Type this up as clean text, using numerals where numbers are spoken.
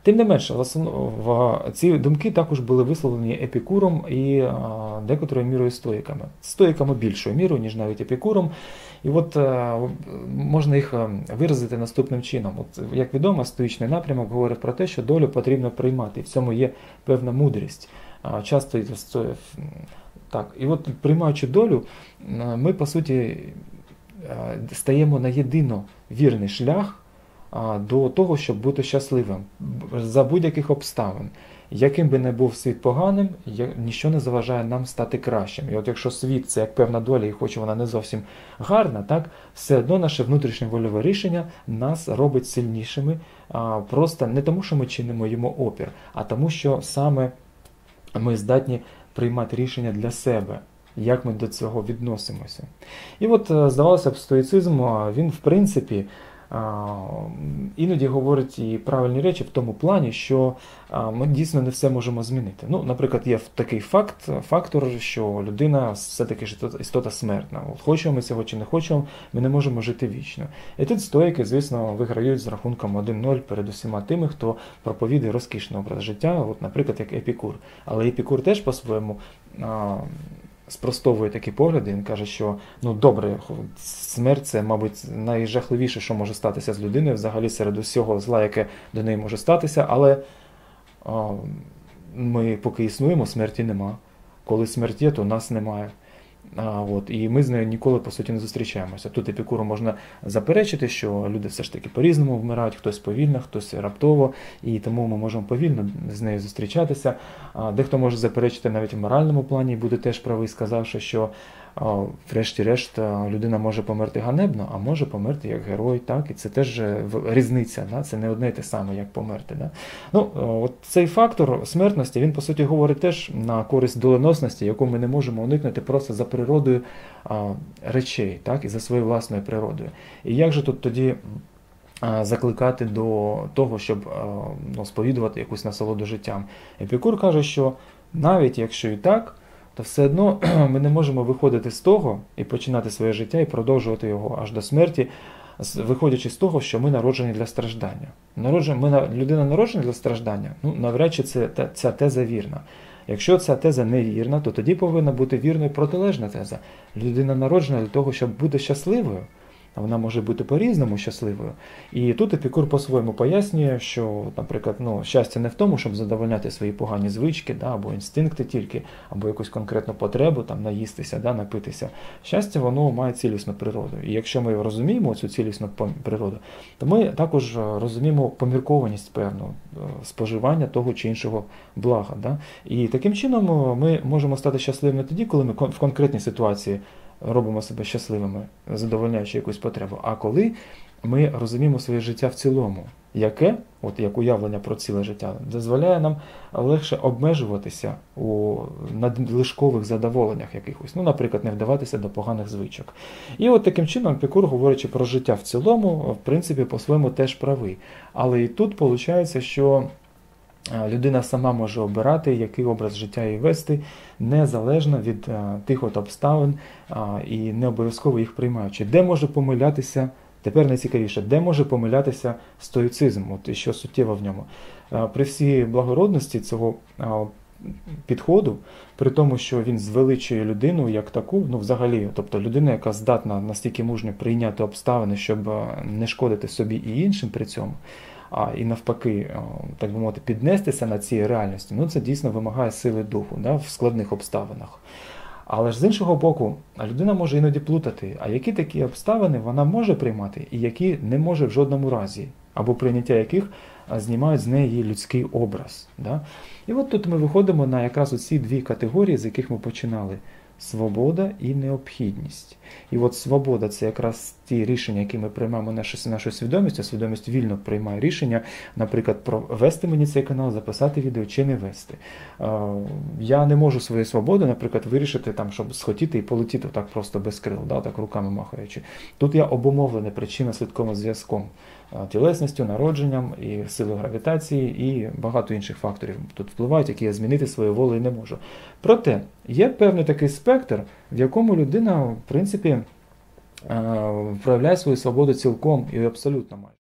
Тим не менше, ці думки також були висловлені Епікуром і декотрою мірою стоїками. Стоїками більшою мірою, ніж навіть Епікуром. І от можна їх виразити наступним чином. От, як відомо, стоїчний напрямок говорить про те, що долю потрібно приймати. І в цьому є певна мудрість. Часто так. І от приймаючи долю, ми, по суті, стаємо на єдино вірний шлях до того, щоб бути щасливим за будь-яких обставин. Яким би не був світ поганим, ніщо не заважає нам стати кращим. І от якщо світ – це як певна доля, і хоч вона не зовсім гарна, так, все одно наше внутрішнє вольове рішення нас робить сильнішими, просто не тому, що ми чинимо йому опір, а тому, що саме ми здатні приймати рішення для себе, як ми до цього відносимося. І от, здавалося б, стоїцизм, він в принципі іноді говорить і правильні речі в тому плані, що ми дійсно не все можемо змінити. Ну, наприклад, є такий фактор, що людина все-таки істота смертна. От хочемо ми цього чи не хочемо, ми не можемо жити вічно. І тут стоїки, звісно, виграють з рахунком 1-0 перед усіма тими, хто проповідує розкішний образ життя, от, наприклад, як Епікур. Але Епікур теж по-своєму спростовує такі погляди, він каже, що ну добре, смерть – це, мабуть, найжахливіше, що може статися з людиною, взагалі серед усього зла, яке до неї може статися, але ми поки існуємо, смерті нема. Коли смерть є, то нас немає. І ми з нею ніколи, по суті, не зустрічаємося. Тут Епікуру можна заперечити, що люди все ж таки по-різному вмирають, хтось повільно, хтось раптово, і тому ми можемо повільно з нею зустрічатися. Дехто може заперечити навіть в моральному плані, і буде теж правий, сказавши, що врешті-решт людина може померти ганебно, а може померти як герой, так? І це теж різниця, да? Це не одне і те саме, як померти. Да? Ну, от цей фактор смертності, він, по суті, говорить теж на користь доленосності, яку ми не можемо уникнути просто за природою речей, так? І за своєю власною природою. І як же тут тоді закликати до того, щоб сповідувати якусь насолоду життям? Епікур каже, що навіть якщо і так, то все одно ми не можемо виходити з того і починати своє життя і продовжувати його аж до смерті, виходячи з того, що ми народжені для страждання. Людина народжена для страждання? Ну, навряд чи ця теза вірна. Якщо ця теза невірна, то тоді повинна бути вірною протилежна теза. Людина народжена для того, щоб бути щасливою. Вона може бути по-різному щасливою. І тут Епікур по-своєму пояснює, що, наприклад, щастя не в тому, щоб задовольняти свої погані звички, да, або інстинкти тільки, або якусь конкретну потребу, там, наїстися, да, напитися. Щастя, воно має цілісну природу. І якщо ми розуміємо цю цілісну природу, то ми також розуміємо поміркованість певну споживання того чи іншого блага. Да? І таким чином ми можемо стати щасливими тоді, коли ми в конкретній ситуації робимо себе щасливими, задовольняючи якусь потребу. А коли ми розуміємо своє життя в цілому, яке, от як уявлення про ціле життя, дозволяє нам легше обмежуватися у надлишкових задоволеннях якихось. Ну, наприклад, не вдаватися до поганих звичок. І от таким чином Епікур, говорячи про життя в цілому, в принципі, по-своєму теж правий. Але і тут виходить, що людина сама може обирати, який образ життя їй вести, незалежно від тих от обставин і не обов'язково їх приймаючи. Де може помилятися, тепер найцікавіше, де може помилятися стоїцизм, от і що суттєво в ньому. При всій благородності цього підходу, при тому, що він звеличує людину як таку, ну взагалі, тобто людина, яка здатна настільки мужньо прийняти обставини, щоб не шкодити собі і іншим при цьому, і навпаки, так би мовити, піднестися на цій реальності, ну це дійсно вимагає сили духу, да, в складних обставинах. Але ж з іншого боку, людина може іноді плутати, а які такі обставини вона може приймати, і які не може в жодному разі, або прийняття яких знімають з неї людський образ. Да? І от тут ми виходимо на якраз оці дві категорії, з яких ми починали. Свобода і необхідність. І от свобода – це якраз ті рішення, які ми приймаємо нашу свідомість, а свідомість вільно приймає рішення, наприклад, про вести мені цей канал, записати відео чи не вести. Я не можу своєю свободою, наприклад, вирішити, там, щоб схотіти і полетіти так просто без крил, да, так руками махаючи. Тут я обумовлений причинно-слідковим зв'язком, тілесністю, народженням і силою гравітації і багато інших факторів тут впливають, які я змінити своєю волею не можу. Проте, є певний такий спектр, в якому людина, в принципі, проявляє свою свободу цілком і абсолютно майже.